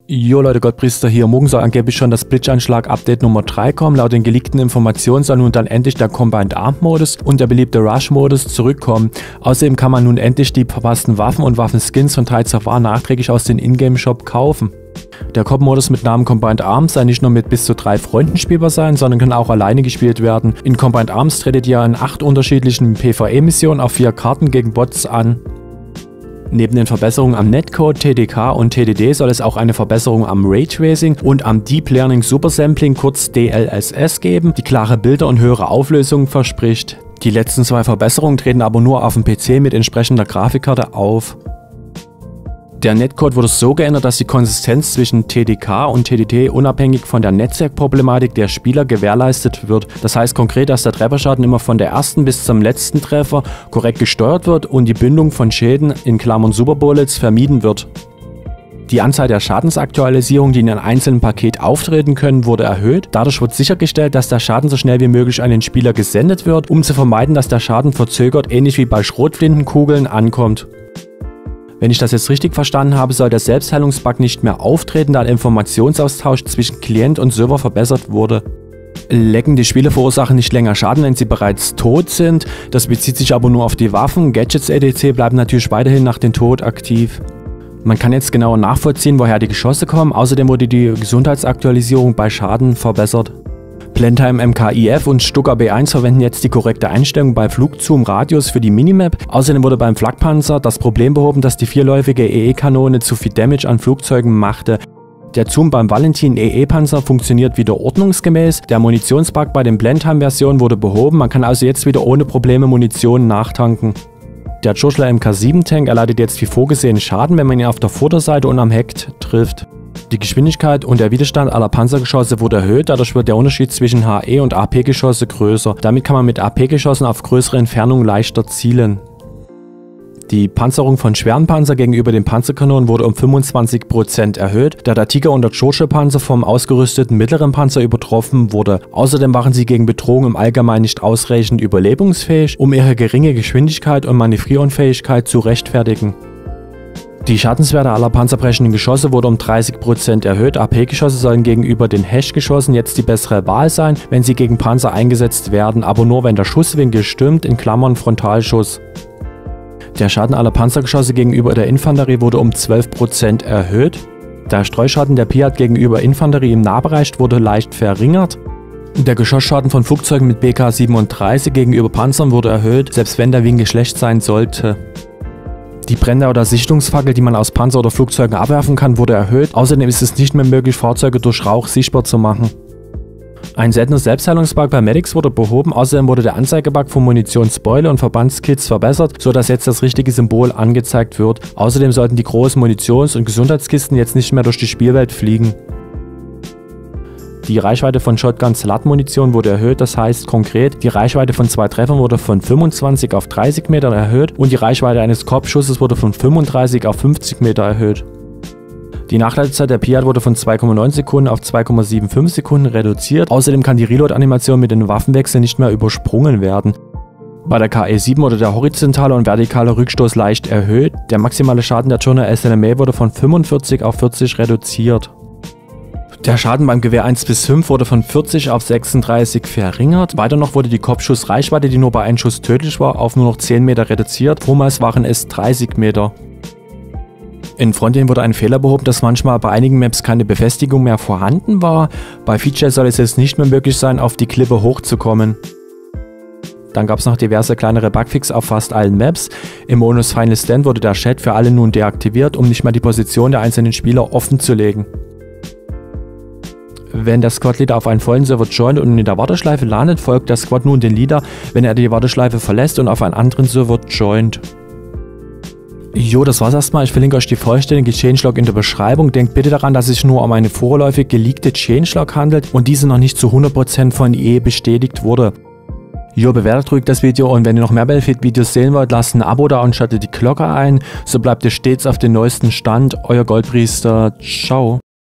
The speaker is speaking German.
Jo Leute, Gottpriester hier. Morgen soll angeblich schon das Blitzeinschlag-Update Nummer 3 kommen. Laut den geleakten Informationen soll nun dann endlich der Combined Arm Modus und der beliebte Rush Modus zurückkommen. Außerdem kann man nun endlich die verpassten Waffen und Waffenskins von Tides of War nachträglich aus dem Ingame Shop kaufen. Der Koop-Modus mit Namen Combined Arms soll nicht nur mit bis zu 3 Freunden spielbar sein, sondern kann auch alleine gespielt werden. In Combined Arms tretet ihr in 8 unterschiedlichen PvE-Missionen auf 4 Karten gegen Bots an. Neben den Verbesserungen am Netcode, TDK und TDD soll es auch eine Verbesserung am Raytracing und am Deep Learning Supersampling, kurz DLSS, geben, die klare Bilder und höhere Auflösungen verspricht. Die letzten 2 Verbesserungen treten aber nur auf dem PC mit entsprechender Grafikkarte auf. Der Netcode wurde so geändert, dass die Konsistenz zwischen TDK und TDD unabhängig von der Netzwerkproblematik der Spieler gewährleistet wird. Das heißt konkret, dass der Trefferschaden immer von der ersten bis zum letzten Treffer korrekt gesteuert wird und die Bündung von Schäden in Klammern Superbullets vermieden wird. Die Anzahl der Schadensaktualisierungen, die in einem einzelnen Paket auftreten können, wurde erhöht. Dadurch wird sichergestellt, dass der Schaden so schnell wie möglich an den Spieler gesendet wird, um zu vermeiden, dass der Schaden verzögert, ähnlich wie bei Schrotflintenkugeln, ankommt. Wenn ich das jetzt richtig verstanden habe, soll der Selbstheilungsbug nicht mehr auftreten, da der Informationsaustausch zwischen Klient und Server verbessert wurde. Leckende Spiele verursachen nicht länger Schaden, wenn sie bereits tot sind. Das bezieht sich aber nur auf die Waffen. Gadgets etc. bleiben natürlich weiterhin nach dem Tod aktiv. Man kann jetzt genauer nachvollziehen, woher die Geschosse kommen. Außerdem wurde die Gesundheitsaktualisierung bei Schaden verbessert. Blendheim MKIF und Stuka B1 verwenden jetzt die korrekte Einstellung bei Flugzoom-Radius für die Minimap. Außerdem wurde beim Flakpanzer das Problem behoben, dass die 4-läufige EE-Kanone zu viel Damage an Flugzeugen machte. Der Zoom beim Valentin EE-Panzer funktioniert wieder ordnungsgemäß. Der Munitionsbug bei den Blendheim-Versionen wurde behoben. Man kann also jetzt wieder ohne Probleme Munition nachtanken. Der Churchill MK7-Tank erleidet jetzt wie vorgesehen Schaden, wenn man ihn auf der Vorderseite und am Heck trifft. Die Geschwindigkeit und der Widerstand aller Panzergeschosse wurde erhöht, dadurch wird der Unterschied zwischen HE und AP-Geschosse größer. Damit kann man mit AP-Geschossen auf größere Entfernungen leichter zielen. Die Panzerung von schweren Panzer gegenüber den Panzerkanonen wurde um 25% erhöht, da der Tiger und der Churchill-Panzer vom ausgerüsteten mittleren Panzer übertroffen wurde. Außerdem waren sie gegen Bedrohung im Allgemeinen nicht ausreichend überlebensfähig, um ihre geringe Geschwindigkeit und Manövrierunfähigkeit zu rechtfertigen. Die Schadenswerte aller panzerbrechenden Geschosse wurde um 30% erhöht. AP-Geschosse sollen gegenüber den Hesh-Geschossen jetzt die bessere Wahl sein, wenn sie gegen Panzer eingesetzt werden, aber nur wenn der Schusswinkel stimmt, in Klammern Frontalschuss. Der Schaden aller Panzergeschosse gegenüber der Infanterie wurde um 12% erhöht. Der Streuschaden der Piat gegenüber Infanterie im Nahbereich wurde leicht verringert. Der Geschossschaden von Flugzeugen mit BK-37 gegenüber Panzern wurde erhöht, selbst wenn der Winkel schlecht sein sollte. Die Brenner oder Sichtungsfackel, die man aus Panzer oder Flugzeugen abwerfen kann, wurde erhöht. Außerdem ist es nicht mehr möglich, Fahrzeuge durch Rauch sichtbar zu machen. Ein seltener Selbstheilungsbug bei Medics wurde behoben. Außerdem wurde der Anzeigebug von Munitionsbeule und Verbandskits verbessert, sodass jetzt das richtige Symbol angezeigt wird. Außerdem sollten die großen Munitions- und Gesundheitskisten jetzt nicht mehr durch die Spielwelt fliegen. Die Reichweite von Shotgun-Slat-Munition wurde erhöht, das heißt konkret, die Reichweite von 2 Treffern wurde von 25 auf 30 Meter erhöht und die Reichweite eines Korbschusses wurde von 35 auf 50 Meter erhöht. Die Nachladezeit der Piat wurde von 2,9 Sekunden auf 2,75 Sekunden reduziert. Außerdem kann die Reload-Animation mit den Waffenwechseln nicht mehr übersprungen werden. Bei der KE-7 wurde der horizontale und vertikale Rückstoß leicht erhöht. Der maximale Schaden der Turner SLMA wurde von 45 auf 40 reduziert. Der Schaden beim Gewehr 1 bis 5 wurde von 40 auf 36 verringert. Weiter noch wurde die Kopfschussreichweite, die nur bei einem Schuss tödlich war, auf nur noch 10 Meter reduziert. Vormals waren es 30 Meter. In Frontend wurde ein Fehler behoben, dass manchmal bei einigen Maps keine Befestigung mehr vorhanden war. Bei Feature soll es jetzt nicht mehr möglich sein, auf die Klippe hochzukommen. Dann gab es noch diverse kleinere Bugfix auf fast allen Maps. Im Modus Final Stand wurde der Chat für alle nun deaktiviert, um nicht mehr die Position der einzelnen Spieler offen zu legen. Wenn der Squad-Leader auf einen vollen Server joint und in der Warteschleife landet, folgt der Squad nun den Leader, wenn er die Warteschleife verlässt und auf einen anderen Server joint. Jo, das war's erstmal. Ich verlinke euch die vollständige Changelog in der Beschreibung. Denkt bitte daran, dass es sich nur um eine vorläufig geleakte Changelog handelt und diese noch nicht zu 100% von EA bestätigt wurde. Jo, bewertet ruhig das Video und wenn ihr noch mehr Battlefield-Videos sehen wollt, lasst ein Abo da und schaltet die Glocke ein. So bleibt ihr stets auf dem neuesten Stand. Euer Goldpriester. Ciao.